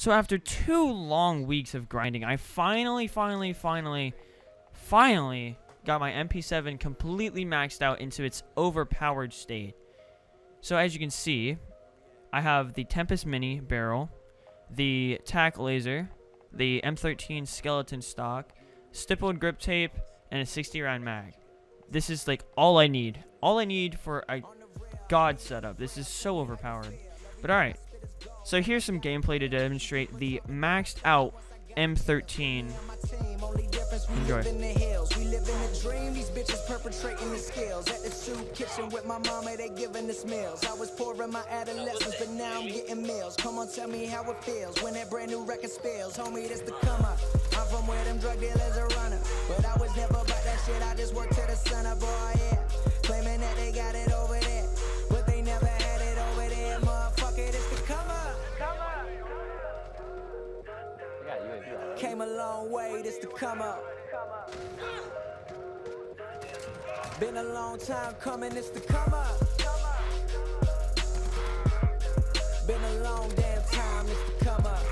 So after 2 long weeks of grinding, I finally got my MP7 completely maxed out into its overpowered state. So as you can see, I have the Tempest Mini barrel, the TAC laser, the M13 skeleton stock, stippled grip tape, and a 60 round mag. This is like all I need. All I need for a god setup. This is so overpowered. But alright. So here's some gameplay to demonstrate the maxed out M13. Enjoy. We live in a dream, these bitches perpetrating the skills. At the soup kitchen with my mama, they giving us meals. I was poor in my adolescence, but now I'm getting meals. Come on, tell me how it feels when that brand new record spills. Homie, this the come up. I'm from where them drug dealers are running, but I was never about that shit. I just worked to the sun up, boy, yeah. Claiming that they got it over there, but they never had it over there, motherfucker. This the come up. Came a long way, this to come up. Been a long time coming, this to come up. Been a long damn time, this to come up.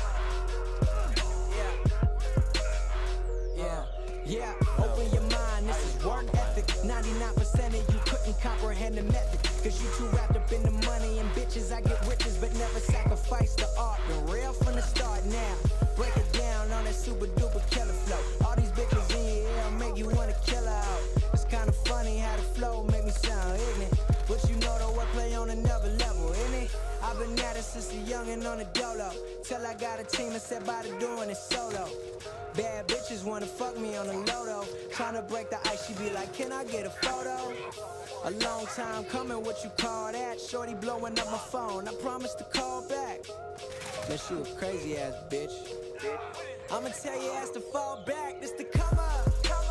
Yeah, open your mind, this is work ethic. 99% of you couldn't comprehend the method, cause you too wrapped up in the money and bitches. I get riches but never sacrifice the art. Been real from the start now. Break it down on that super duper killer flow. All these bitches in your ear make you wanna kill her out. It's kinda funny how the flow make me sound ignorant, but you know the wordplay on another level, isn't it? I've been at it since a youngin' on the dolo, till I got a team that set by to doing it solo. Bad bitches wanna fuck me on the low. Tryna break the ice, she be like, can I get a photo? A long time coming, what you call that? Shorty blowing up my phone, I promise to call back. Man, she a crazy ass bitch. I'ma tell your ass to fall back, this to come up.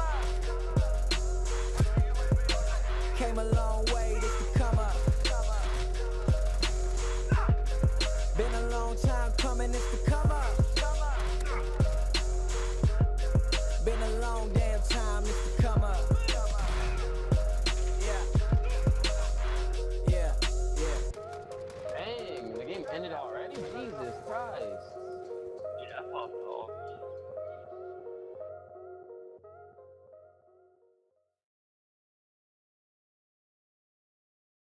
Came a long way, this to come up. Been a long time coming, this to come up. Been a long damn time, this to come up. Yeah. Dang, the game ended already? Jesus Christ. Yeah, I popped off.